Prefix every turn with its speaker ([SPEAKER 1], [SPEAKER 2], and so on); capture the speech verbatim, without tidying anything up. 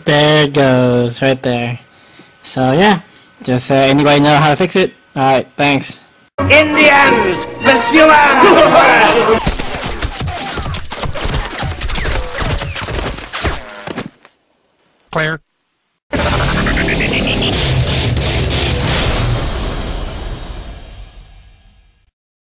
[SPEAKER 1] There it goes, right there. So yeah, just uh, anybody know how to fix it? Alright, thanks.
[SPEAKER 2] Indians, pursue